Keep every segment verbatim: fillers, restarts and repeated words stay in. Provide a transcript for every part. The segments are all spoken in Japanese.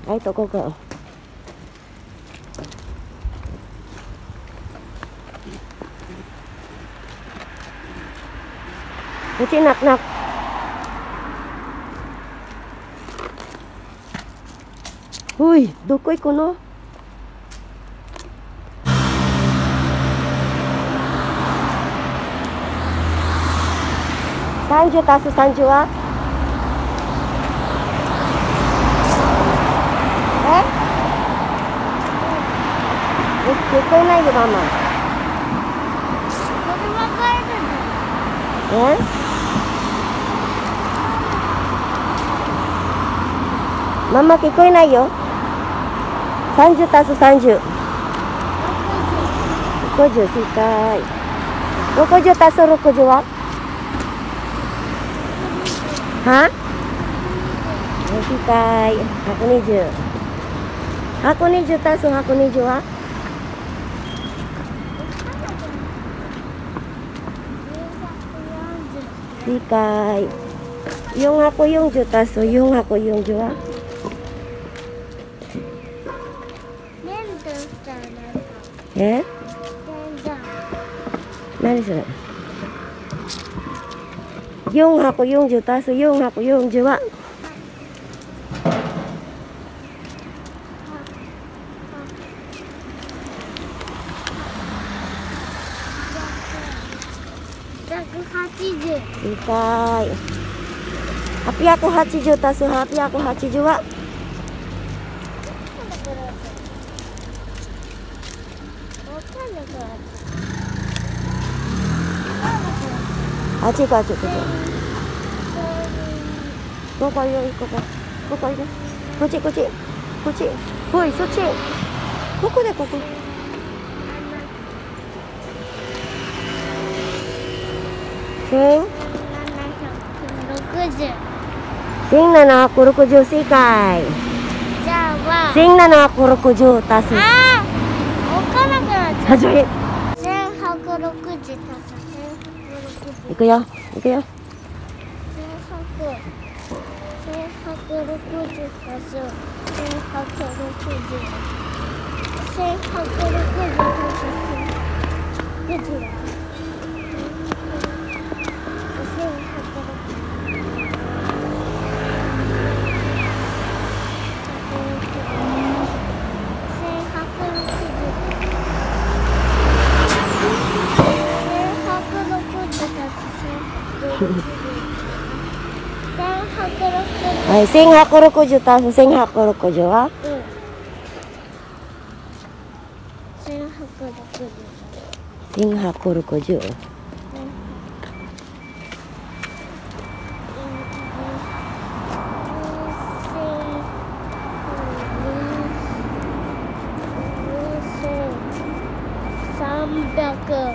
はい、とここ。こっちnak nak. Hui, どこ行くの？さんじゅう足すさんじゅうは？え？聞こえないよ、ママ。 これは帰るの？ え？ママ聞こえないよ。さんじゅう足すさんじゅう。ろくじゅう、正解。ろくじゅう足すろくじゅうは？は？正解。ひゃくにじゅう。ひゃくにじゅう足すひゃくにじゅうは？正解。よんひゃくよんじゅう足すよんひゃくよんじゅうは？え？何それ？よんひゃくよんじゅう足すよんひゃくよんじゅうは？ ひゃくはちじゅう。 正解。はっぴゃくはちじゅう足すはっぴゃくはちじゅうは？あっち行こう、あっち行こう。ここよ、ここ。ここいる。こっち、こっち。こっち。おい、そっち。ここで、ここ。千千七百六十正解。 じゃあ千七百六十足す。 ああ、分からなくなっちゃう。 始め。 千百六十足す千百六十。 いくよ、いくよ。 千百。千百六十足す千百六十。千百六十足す千百六十。 はい、千百六十足す千百六十は？ うん。千百六十。 千百六十。 三百。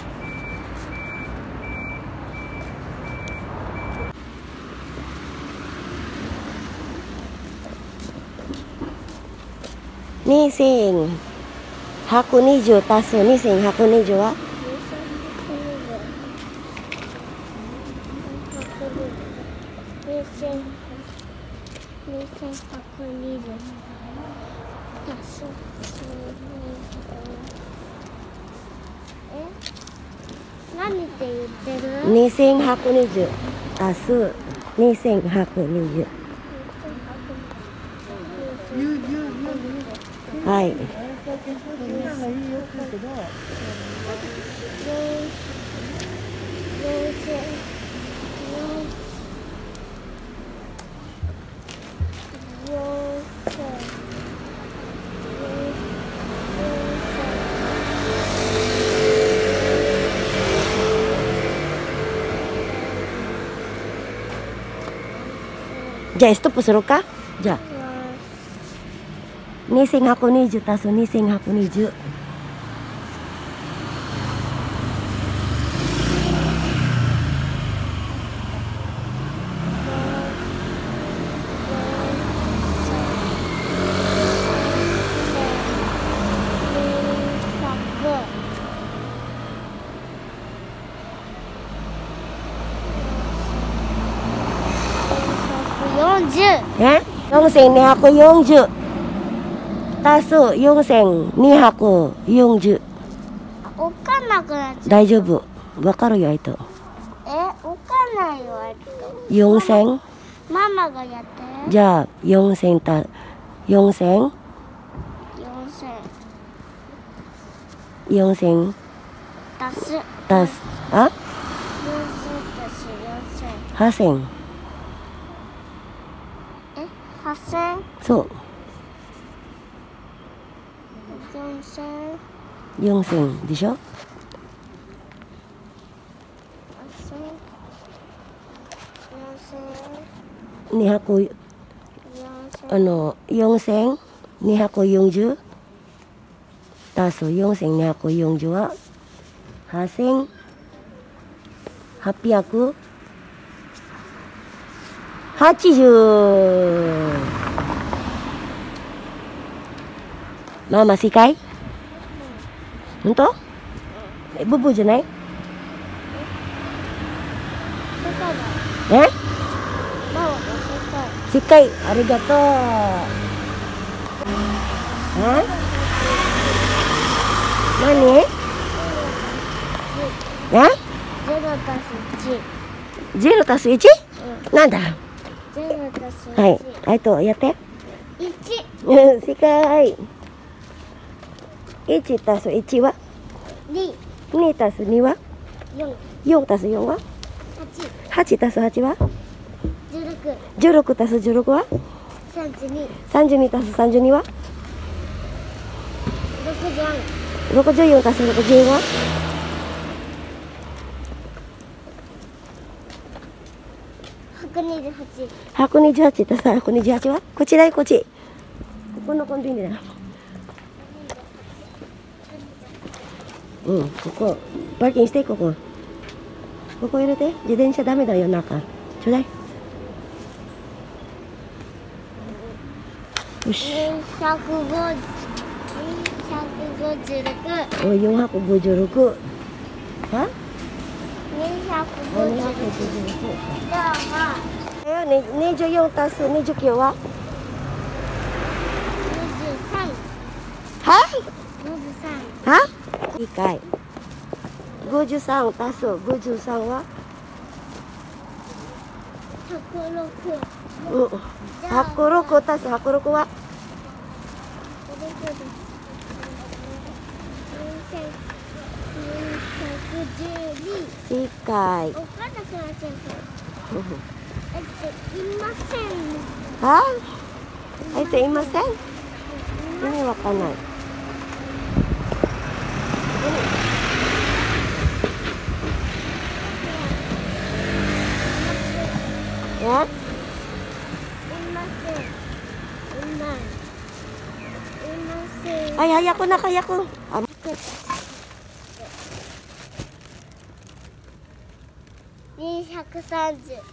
二千百二十足す二千百二十は？ 二千二千百二十足すえ？何って言ってる？ 二千百二十足す二千百二十。はい。じゃあストップするか？じゃあ二千百二十足す二千百二十。 四十。 え？四千二百四十。 足すよんせんにひゃくよんじゅう。 わかんなくなっちゃう。 大丈夫。わかるよ、えっと。 え、わかんないよ、えっと。 よんせん。 ママがやって。 じゃあ、よんせんた、よんせん。 よんせん。 よんせん。 足す。 足す。あよんせん足すよんせん。 はっせん。 え、はっせん。 そう。 よんせん。 よんせんでしょ。 はっせん。よんせん。 にひゃく、 よんせん。 あの、よんせんにひゃくよんじゅう。足すよんせんにひゃくよんじゅうははっせんはっぴゃくはちじゅう。ママ正解？本当？え、ブブじゃない？ 正解だ。 え？ ママが正解。 正解。ありがとう。え？何？え？ ゼロ足すいち。 ゼロ足すいち？なんだ？ ゼロ足すいち。 はい。ありがとう。やって。 いち。 うん、正解。いち足すいちは？ に。 に足すには？ よん。 よん足すよんは？ はち。 はち足すはちは？ じゅうろく。 じゅうろく足すじゅうろくは？ さんじゅうに。 さんじゅうに足すさんじゅうには？ ろくじゅうよん。 ろくじゅうよん足すろくじゅうよんは？ ひゃくにじゅうはち。 ひゃくにじゅうはち足すひゃくにじゅうはちは？こっちだよ、こっち。ここのコンビニだよ。うん、ここ。パーキングして、ここ。ここ入れて。自転車ダメだよ、中。ちょうだい。よし。 にひゃくごじゅう。にひゃくごじゅうろく。 おい、よんひゃくごじゅうろく。は？ にひゃくごじゅうろく。じゃあまあ。 え、にじゅうよん足すにじゅうきゅうは？ にじゅうさん。 は？ にじゅうさん。 は？いいかい。ごじゅうさん足すごじゅうさんは？ ひゃくろく。 うん。ひゃくろく足すひゃくろくは？正解。 おかなくなっちゃうから。えっと、いません。 は？えっと、いません？意味わかんない。え？ いません。いない。いません。 はい、早くな、早く。あ、 にひゃくさんじゅう。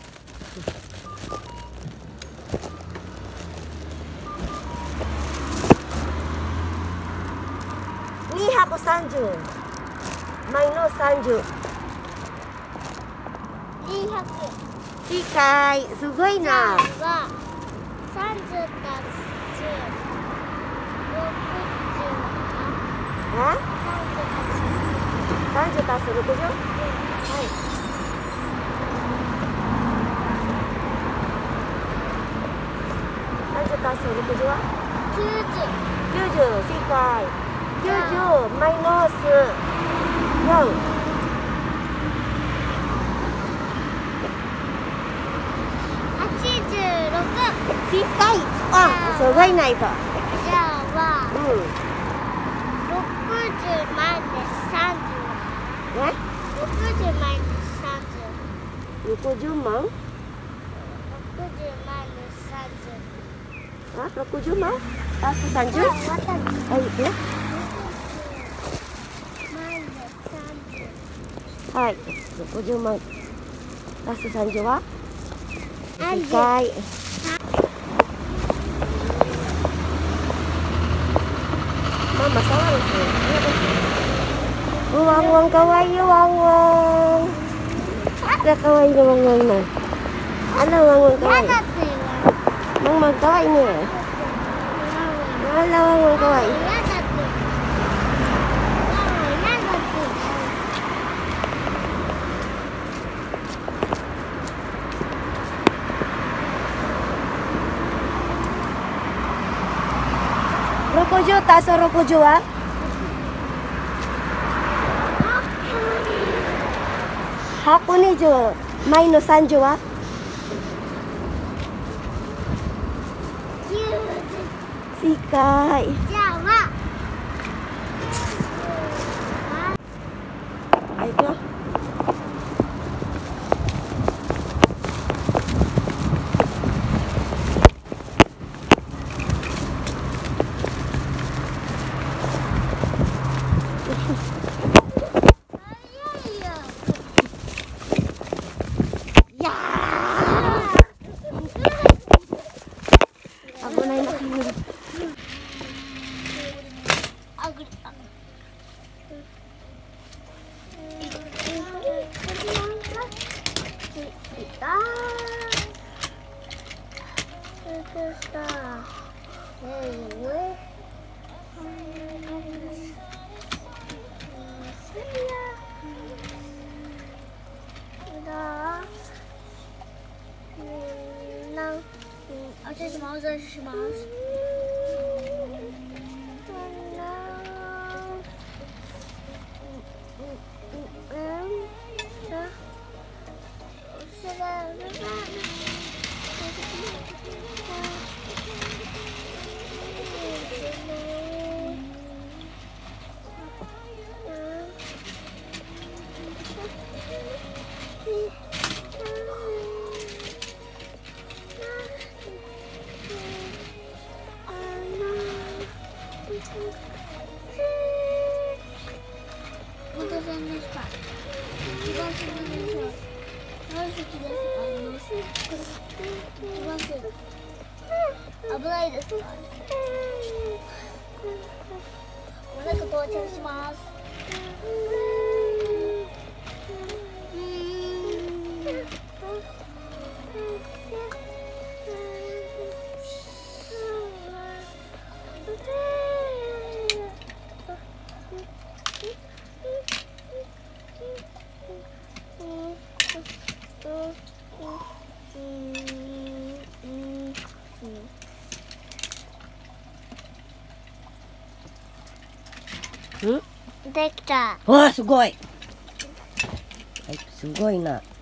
にひゃくさんじゅう。マイナスさんじゅう。 にひゃく。 正解。すごいな。 はさんじゅう足すろくじゅう。 え？さんじゅう足すろくじゅう？はい。さんじゅう足すろくじゅうは？ きゅうじゅう。 きゅうじゅう、正解。きゅうじゅうマイナスよん。 はちじゅうろく。 正解。あ、すごいないと。 じゃあは、 うん。 ろくじゅうマイナスさんじゅう。 え？ ろくじゅうマイナスさんじゅう。 ろくじゅうまん？ ろくじゅうマイナスさんじゅう。 あ、ろくじゅうまん？足すさんじゅう？ あ、終わったの。 はい、え？ マイナスさんじゅう。 はい。ろくじゅうまん。足すさんじゅうは？正解。ママ触るし。ワンワンかわいいワンワン。あらかわいいのワンワンな。あらワンワンかわいい。 嫌だって言われる。 ワンワンかわいいね。ワンワあらワンワンかわいい。 嫌だって。嫌だって。 Rokojo, taas sa Rokojo ah. Hakunijo, Mai no Sanjo ah. Sikai. じゃあは。 Ay ko. Ako na yung nakahulog. Ah, 这是毛，这是毛。危ないです。お腹到着します。 Hmm? できた。 わあ、すごい。はい、すごいな。